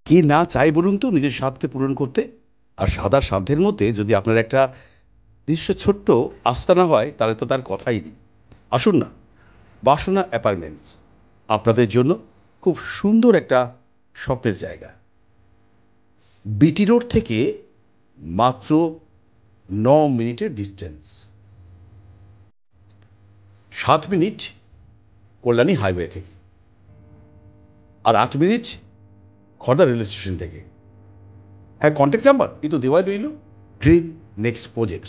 কি না চাই বলুন তো নিজের স্বাদকে পূরণ করতে? আর সাদা সাধ্যের মধ্যে যদি আপনার একটা নিজস্ব ছোট্ট আস্তানা হয় তাহলে তো তার কথাই নেই। আসুন না, বাসনা অ্যাপার্টমেন্টস আপনাদের জন্য খুব সুন্দর একটা স্বপ্নের জায়গা। বিটি রোড থেকে মাত্র 9 মিনিটের ডিস্টেন্স, 7 মিনিট কল্যাণী হাইওয়ে থেকে, আর 8 মিনিট খড়দা রেলওয়ে স্টেশন থেকে। হ্যাঁ, কন্ট্যাক্ট নাম্বার এই তো দেওয়াই রইল। Dream next projects.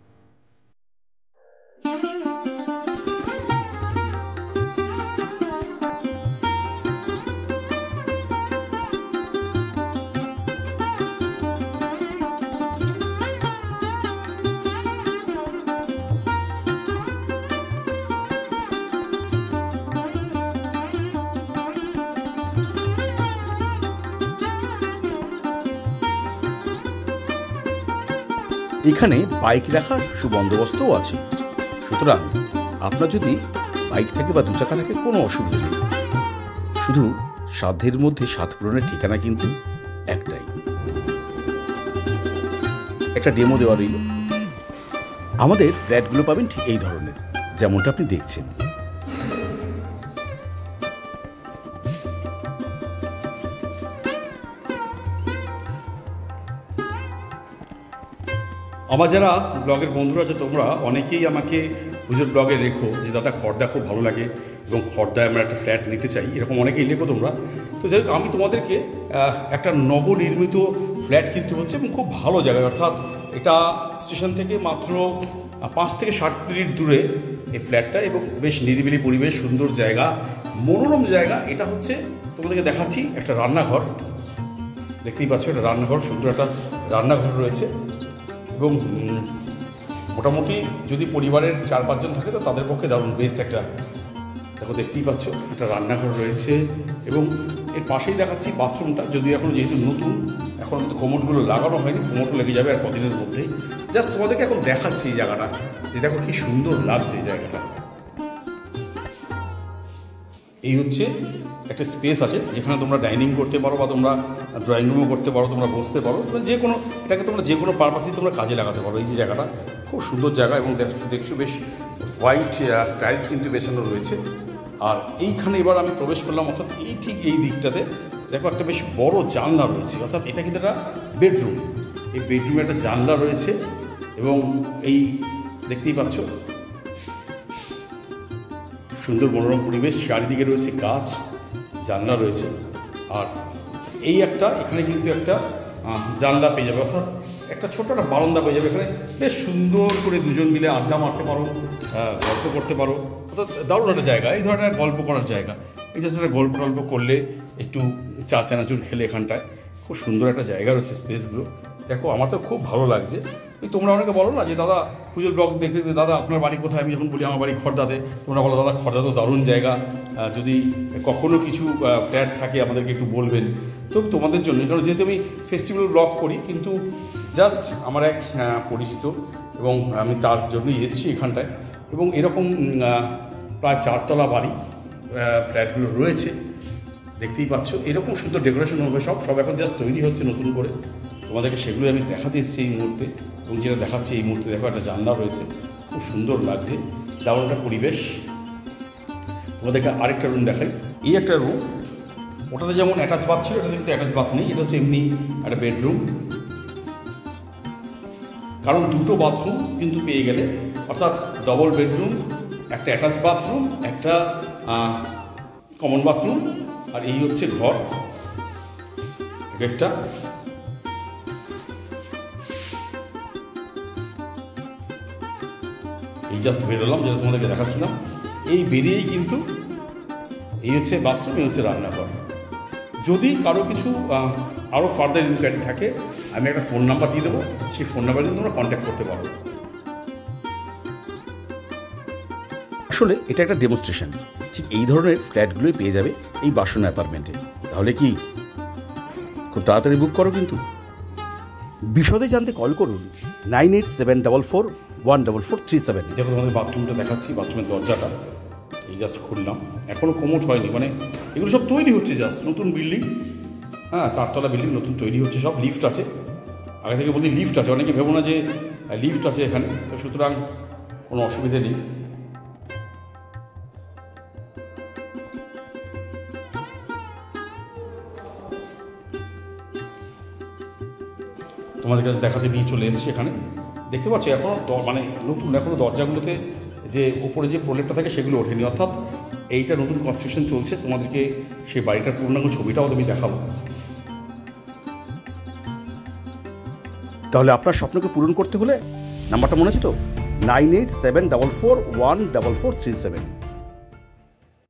এখানে বাইক রাখার সুবন্দোবস্তও আছে, সুতরাং আপনার যদি বাইক থাকে বা দু চাকা থাকে কোনো অসুবিধা নেই। শুধু সাধ্যের মধ্যে স্বাদ পূরণের ঠিকানা কিন্তু একটাই। একটা ডেমো দেওয়া রইল। আমাদের ফ্ল্যাটগুলো পাবেন ঠিক এই ধরনের, যেমনটা আপনি দেখছেন। আমার যারা ব্লগের বন্ধুরা আছে, তোমরা অনেকেই আমাকে পুজোর ব্লগে লেখো যে দাদা খড়দা খুব ভালো লাগে এবং খড়দায় আমরা একটা ফ্ল্যাট নিতে চাই, এরকম অনেকেই লেখো তোমরা। তো যাই হোক, আমি তোমাদেরকে একটা নবনির্মিত ফ্ল্যাট কিনতে হচ্ছে এবং খুব ভালো জায়গায়, অর্থাৎ এটা স্টেশন থেকে মাত্র 5 থেকে 7 মিনিট দূরে এই ফ্ল্যাটটা, এবং বেশ নিরিবিলি পরিবেশ, সুন্দর জায়গা, মনোরম জায়গা। এটা হচ্ছে তোমাদেরকে দেখাচ্ছি একটা রান্নাঘর, দেখতেই পাচ্ছ একটা রান্নাঘর, সুন্দর একটা রান্নাঘর রয়েছে। এবং মোটামুটি যদি পরিবারের 4-5 জন থাকে তো তাদের পক্ষে দারুণ বেস্ট একটা, দেখো দেখতেই পাচ্ছ একটা রান্নাঘর রয়েছে। এবং এর পাশেই দেখাচ্ছি বাথরুমটা, যদিও এখন যেহেতু নতুন, এখন তো কোমোডগুলো লাগানো হয়নি, কোমোডও লেগে যাবে আর কদিনের মধ্যেই। জাস্ট তোমাদেরকে এখন দেখাচ্ছি এই জায়গাটা, যে দেখো কি সুন্দর লাগছে এই জায়গাটা। এই হচ্ছে একটা স্পেস আছে যেখানে তোমরা ডাইনিং করতে পারো, বা তোমরা ড্রয়িং রুমও করতে পারো, তোমরা বসতে পারো, যে কোনো, এটাকে তোমরা যে কোনো পারপাসেই তোমরা কাজে লাগাতে পারো। এই যে জায়গাটা খুব সুন্দর জায়গা, এবং দেখছো বেশ হোয়াইট টাইলস কিন্তু বেছানো রয়েছে। আর এইখানে এবার আমি প্রবেশ করলাম, অর্থাৎ এই ঠিক এই দিকটাতে দেখো একটা বেশ বড় জানলা রয়েছে, অর্থাৎ এটা কিন্তু একটা বেডরুম। এই বেডরুমে একটা জানলা রয়েছে, এবং এই দেখতেই পাচ্ছ সুন্দর মনোরম পরিবেশ, চারিদিকে রয়েছে গাছ, জানলা রয়েছে। আর এই একটা এখানে কিন্তু একটা জানলা পেয়ে যাবে, অর্থাৎ একটা ছোট্ট একটা বারান্দা পেয়ে যাবে। এখানে বেশ সুন্দর করে দুজন মিলে আড্ডা মারতে পারো, গল্প করতে পারো, অর্থাৎ দারুণ একটা জায়গা, এই ধরনের গল্প করার জায়গা। এই জাস্ট একটা গল্প টল্প করলে, একটু চা চানাচুর খেলে এখানটায় খুব সুন্দর একটা জায়গা রয়েছে। স্পেসগুলো দেখো, আমার তো খুব ভালো লাগছে। তোমরা অনেকে বলো না যে দাদা পুজোর ব্লগ দেখতে দেখতে দাদা আপনার বাড়ি কোথায়, আমি যখন বলি আমার বাড়ি খড়দাতে, তোমরা বলো দাদা খড়দা তো দারুণ জায়গা, যদি কখনও কিছু ফ্ল্যাট থাকে আমাদেরকে একটু বলবেন। তো তোমাদের জন্য, কারণ যেহেতু আমি ফেস্টিভ্যাল ব্লগ করি, কিন্তু জাস্ট আমার এক পরিচিত, এবং আমি তার জন্যই এসেছি এখানটায়। এবং এরকম প্রায় 4 তলা বাড়ি ফ্ল্যাটগুলো রয়েছে, দেখতেই পাচ্ছ। এরকম সুন্দর ডেকোরেশন হবে, সব এখন জাস্ট তৈরি হচ্ছে নতুন করে। তোমাদেরকে সেগুলো আমি দেখাতে এসেছি এই মুহূর্তে, এবং যেটা দেখাচ্ছি এই মুহূর্তে দেখো একটা জানলা রয়েছে, খুব সুন্দর লাগছে, দারুণ একটা পরিবেশ। তোমাদেরকে আরেকটা রুম দেখাই। এই একটা রুম, ওটাতে যেমন অ্যাটাচ বাথ ছিল, এটাতে কিন্তু অ্যাটাচ বাথ নেই, এটা হচ্ছে এমনি একটা বেডরুম। কারণ দুটো বাথরুম কিন্তু পেয়ে গেলে, অর্থাৎ ডবল বেডরুম, একটা অ্যাটাচ বাথরুম, একটা কমন বাথরুম, আর এই হচ্ছে ঘর, গেটটা। এই জাস্ট বেরোলাম, যেটা তোমাদেরকে দেখাচ্ছিলাম। এই বেরিয়েই কিন্তু এই হচ্ছে বাথরুম, এই হচ্ছে রান্নাঘর। যদি কারো কিছু আরও ফার্দার ইনকোয়ারি থাকে, আমি একটা ফোন নাম্বার দিয়ে দেবো, সেই ফোন নাম্বারে কিন্তু তোমরা কন্ট্যাক্ট করতে পারো। আসলে এটা একটা ডেমনস্ট্রেশন, ঠিক এই ধরনের ফ্ল্যাটগুলোই পেয়ে যাবে এই বাসনা অ্যাপার্টমেন্টে। তাহলে কি খুব তাড়াতাড়ি বুক করো কিন্তু। বিশদে জানতে কল করুন 9874414437। দেখো তোমাদের বাথরুমটা দেখাচ্ছি, বাথরুমের দরজাটা এই জাস্ট খুললাম, এখনও কোমোট হয়নি, মানে এগুলো সব তৈরি হচ্ছে, জাস্ট নতুন বিল্ডিং। হ্যাঁ, 4তলা বিল্ডিং নতুন তৈরি হচ্ছে, সব লিফট আছে। আগে থেকে বলতে লিফট আছে, অনেকে ভেবো না যে লিফট আছে এখানে, তো সুতরাং কোনো অসুবিধে নেই। তোমাদের কাছে দেখাতে নিয়ে চলে এসেছি এখানে। দেখতে পাচ্ছ এখনও মানে নতুন, এখনও দরজাগুলোতে যে ওপরে যে প্রলেপটা থাকে সেগুলো ওঠেনি, অর্থাৎ এইটা নতুন কনস্ট্রাকশন চলছে। তোমাদেরকে সেই বাড়িটার পূর্ণাঙ্গ ছবিটাও আমি দেখাবো। তাহলে আপনার স্বপ্নকে পূরণ করতে হলে নাম্বারটা মনে আছে তো, 9874414437।